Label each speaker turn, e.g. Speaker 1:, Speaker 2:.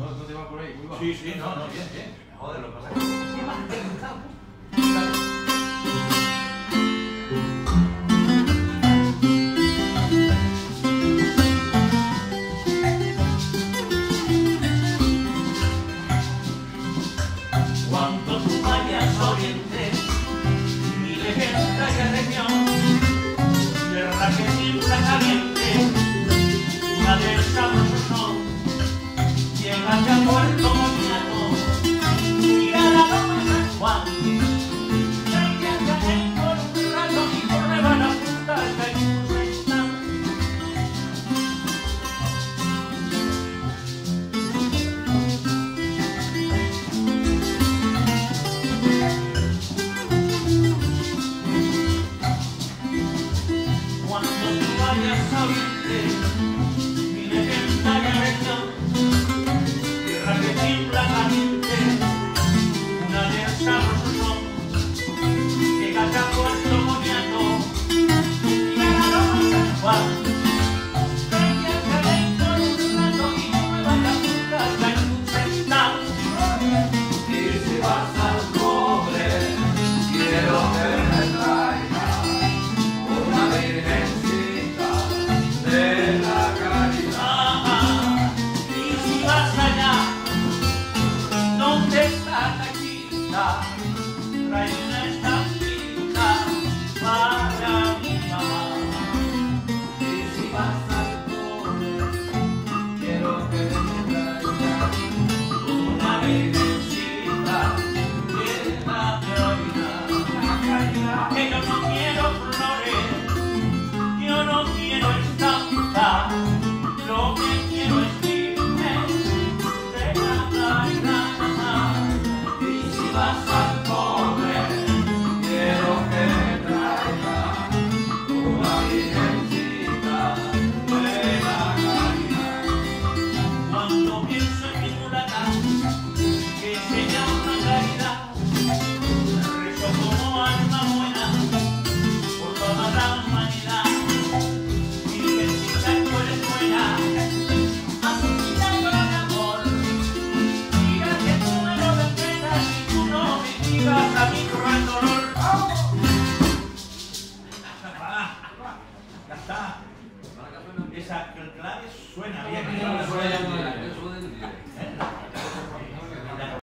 Speaker 1: no te va por ahí, muy bajo.
Speaker 2: Sí, sí, no, bien, bien. Joder, lo que pasa es que...
Speaker 3: Cuando tú vayas a Oriente, mi legendaria región, tierra que siembra caliente, una del sabroso son, llega ya a Puerto Moñato, mira la loma San Juan, ya en por un rato y por le van a apuntar que hay un restante. Cuando tú vayas a Oriente, mi legendaria región, tierra que tiembla caliente, una de esas son, llega ya a Puerto Moñato, y a la loma San Juan, ella se ven por un rato y no me van a buscar la insucencia.
Speaker 4: Y si vas al cobre, quiero que me traigas una virgencita de la caridad.
Speaker 3: Y si vas allá, ¿dónde está la chica? Trae una estampita para mi mamá.
Speaker 4: Y si vas al cobre, quiero que me traigas
Speaker 3: Una virgencita de la caridad. Que yo no quiero flores, yo no quiero estampa, lo que quiero es virgen de la caridad.
Speaker 4: Y si vas al cobre, quiero que me traigas una virgencita de la caridad.
Speaker 3: Cuando pienso en mi mulata, que se llama caridad, rezo como alma buena por toda la humanidad. Virgencita, tú eres buena, azucita con amor. Mira que tú me lo despedas y tú no me digas a mi rato.